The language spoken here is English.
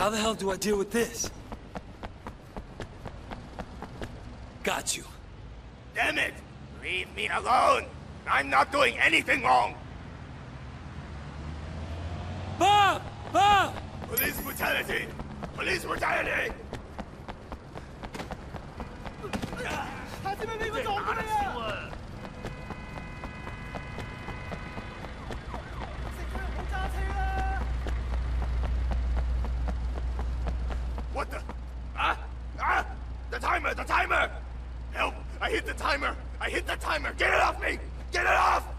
How the hell do I deal with this? Got you. Damn it! Leave me alone! I'm not doing anything wrong! Bob! Bob! Police brutality! Police brutality! 下次咪俾佢撞到你啊！食佢唔好揸車啦！ What the? The timer! The timer! Help! I hit the timer! I hit the timer! Get it off me! Get it off!